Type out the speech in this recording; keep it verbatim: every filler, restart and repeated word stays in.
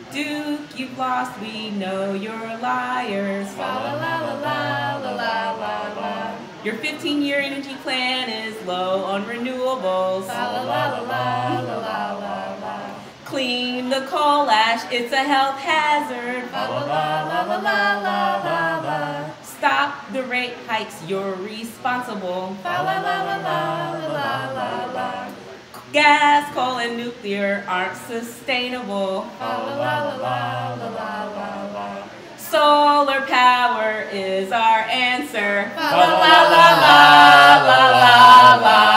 Duke, you've lost, we know you're liars. La la la la la la la la la. Your fifteen-year energy plan is low on renewables. La la la la la la la la la. Clean the coal ash, it's a health hazard. La la la la la la la la la. Stop the rate hikes, you're responsible. La la la la la la la la. Gas, coal, and nuclear aren't sustainable. La la la la la la la la. Solar power is our answer. La la la la la la la.